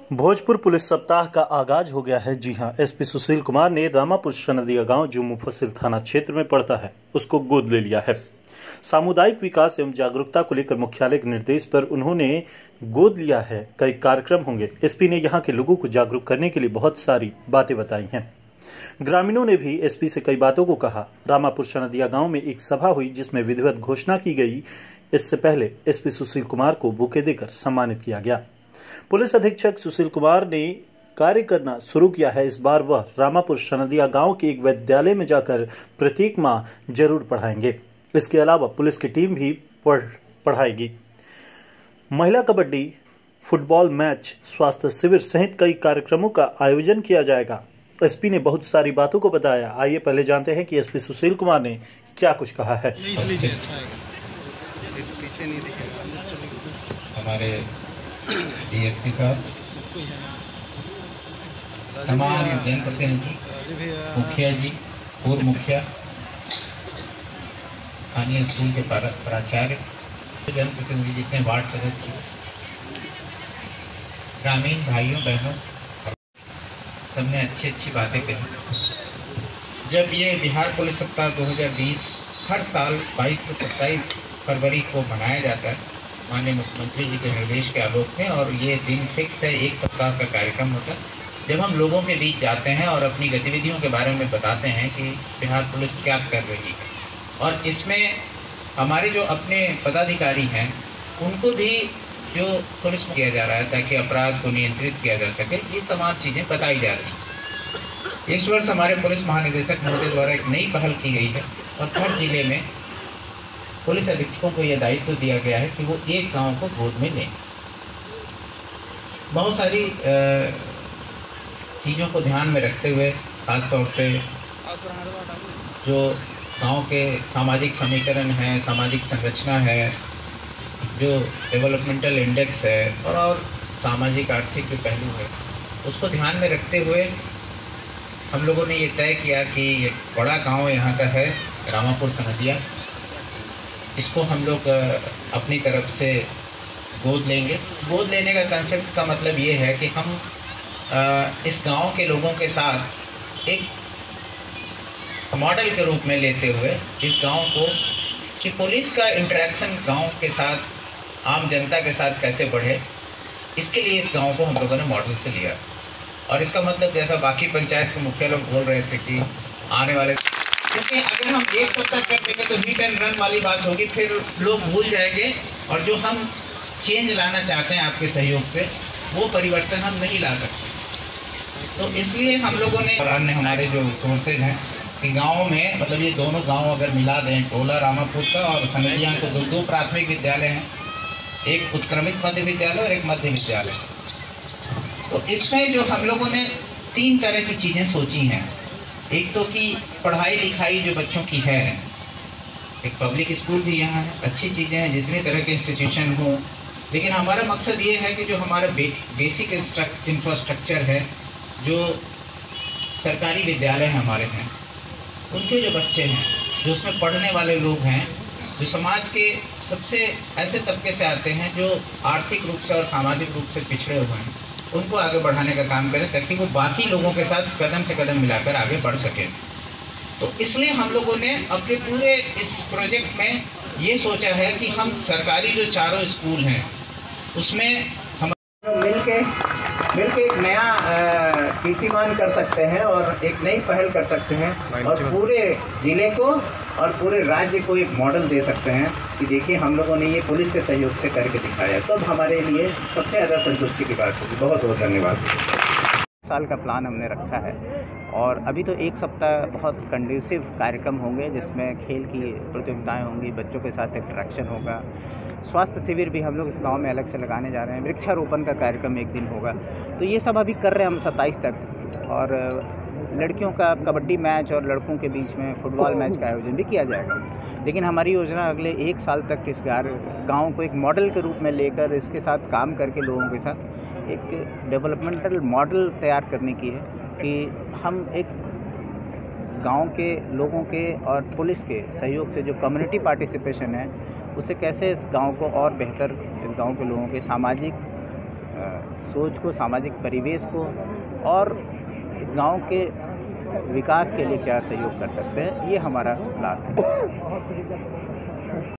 Bhojpur police सप्ताह का आगाज हो गया है। जी हां, एसपी सुशील कुमार ने रामापुर सनदिया गांव, जो मुफस्सिल थाना क्षेत्र में पड़ता है, उसको गोद ले लिया है। सामुदायिक विकास एवं जागरूकता को लेकर मुख्यालय के निर्देश पर उन्होंने गोद लिया है। कई कार्यक्रम होंगे। एसपी ने यहां के लोगों को जागरूक करने के लिए बहुत सारी बातें बताई हैं। ग्रामीणों ने भी एसपी से कई बातों को कहा। रामापुर सनदिया गांव में एक सभा हुई जिसमें विधिवत घोषणा की गई। इससे पहले एसपी सुशील कुमार को बुके देकर सम्मानित किया गया। पुलिस अधीक्षक सुशील कुमार ने कार्य करना शुरू किया है। इस बार वह रामापुर सनदिया गांव के एक विद्यालय में जाकर प्रत्येक माह जरूर पढ़ाएंगे। इसके अलावा पुलिस की टीम भी पढ़ाएगी। महिला कबड्डी, फुटबॉल मैच, स्वास्थ्य शिविर सहित कई कार्यक्रमों का आयोजन किया जाएगा। एसपी ने बहुत सारी बातों को बताया। आइए पहले जानते हैं कि एसपी सुशील कुमार ने क्या कुछ कहा है। हमारे डीएसपी साहब, तमाम जनप्रतिनिधि, मुखिया जी, पूर्व मुखिया, स्थानीय स्कूल के प्राचार्य, जनप्रतिनिधि, जितने वार्ड सदस्य, ग्रामीण भाइयों बहनों, सबने अच्छी अच्छी बातें कही। जब ये बिहार पुलिस सप्ताह 2020 हर साल 22 से 27 फरवरी को मनाया जाता है माननीय मुख्यमंत्री जी के निर्देश के आलोक में, और ये दिन फिक्स है, एक सप्ताह का कार्यक्रम होता है जब हम लोगों के बीच जाते हैं और अपनी गतिविधियों के बारे में बताते हैं कि बिहार पुलिस क्या कर रही है। और इसमें हमारे जो अपने पदाधिकारी हैं उनको भी जो पुलिस में किया जा रहा है ताकि अपराध को नियंत्रित किया जा सके, ये तमाम चीज़ें बताई जा रही हैं। इस वर्ष हमारे पुलिस महानिदेशक महोदय द्वारा एक नई पहल की गई है और हर जिले में पुलिस अधीक्षकों को यह दायित्व दिया गया है कि वो एक गांव को गोद में लें। बहुत सारी चीज़ों को ध्यान में रखते हुए, खासतौर से जो गांव के सामाजिक समीकरण है, सामाजिक संरचना है, जो डेवलपमेंटल इंडेक्स है और सामाजिक आर्थिक जो पहलू है, उसको ध्यान में रखते हुए हम लोगों ने ये तय किया कि ये बड़ा गांव यहाँ का है रामापुर सनदिया, इसको हम लोग अपनी तरफ से गोद लेंगे। गोद लेने का कंसेप्ट का मतलब ये है कि हम इस गांव के लोगों के साथ एक मॉडल के रूप में लेते हुए इस गांव को कि पुलिस का इंटरेक्शन गांव के साथ, आम जनता के साथ कैसे बढ़े, इसके लिए इस गांव को हम लोगों ने मॉडल से लिया। और इसका मतलब जैसा बाकी पंचायत के मुखिया लोग बोल रहे थे कि आने वाले, क्योंकि अगर हम एक सप्ताह कर देंगे तो हिट एंड रन वाली बात होगी, फिर लोग भूल जाएंगे और जो हम चेंज लाना चाहते हैं आपके सहयोग से, वो परिवर्तन हम नहीं ला सकते। तो इसलिए हम लोगों ने और अन्य हमारे जो सोर्सेज हैं कि गाँव में, मतलब ये दोनों गाँव अगर मिला दें, टोला रामापुर का और सनदिया को, दो प्राथमिक विद्यालय हैं, एक उत्क्रमित मध्य विद्यालय और एक मध्य विद्यालय। तो इसमें जो हम लोगों ने 3 तरह की चीज़ें सोची हैं। एक तो कि पढ़ाई लिखाई जो बच्चों की है, एक पब्लिक स्कूल भी यहाँ है, अच्छी चीज़ें हैं, जितने तरह के इंस्टीट्यूशन हों, लेकिन हमारा मकसद ये है कि जो हमारा बेसिक इंफ्रास्ट्रक्चर है, जो सरकारी विद्यालय हमारे हैं, उनके जो बच्चे हैं, जो उसमें पढ़ने वाले लोग हैं, जो समाज के सबसे ऐसे तबके से आते हैं जो आर्थिक रूप से और सामाजिक रूप से पिछड़े हुए हैं, उनको आगे बढ़ाने का काम करें ताकि वो बाकी लोगों के साथ कदम से कदम मिलाकर आगे बढ़ सकें। तो इसलिए हम लोगों ने अपने पूरे इस प्रोजेक्ट में ये सोचा है कि हम सरकारी जो 4 स्कूल हैं उसमें हम मिलके एक नया कीर्तिमान कर सकते हैं और एक नई पहल कर सकते हैं और पूरे ज़िले को और पूरे राज्य को एक मॉडल दे सकते हैं कि देखिए हम लोगों ने ये पुलिस के सहयोग से करके दिखाया। तो अब हमारे लिए सबसे ज़्यादा संतुष्टि की बात होगी। बहुत बहुत धन्यवाद। साल का प्लान हमने रखा है और अभी तो एक सप्ताह बहुत कंड्यूसिव कार्यक्रम होंगे जिसमें खेल की प्रतियोगिताएं होंगी, बच्चों के साथ इंटरेक्शन होगा, स्वास्थ्य शिविर भी हम लोग इस गांव में अलग से लगाने जा रहे हैं, वृक्षारोपण का कार्यक्रम एक दिन होगा। तो ये सब अभी कर रहे हैं हम 27 तक। और लड़कियों का कबड्डी मैच और लड़कों के बीच में फुटबॉल मैच का आयोजन भी किया जाएगा। लेकिन हमारी योजना अगले 1 साल तक इस गाँव को एक मॉडल के रूप में लेकर इसके साथ काम करके लोगों के साथ एक डेवलपमेंटल मॉडल तैयार करने की है कि हम एक गांव के लोगों के और पुलिस के सहयोग से जो कम्युनिटी पार्टिसिपेशन है उससे कैसे इस गांव को और बेहतर, इस गांव के लोगों के सामाजिक सोच को, सामाजिक परिवेश को और इस गांव के विकास के लिए क्या सहयोग कर सकते हैं, ये हमारा प्लान है।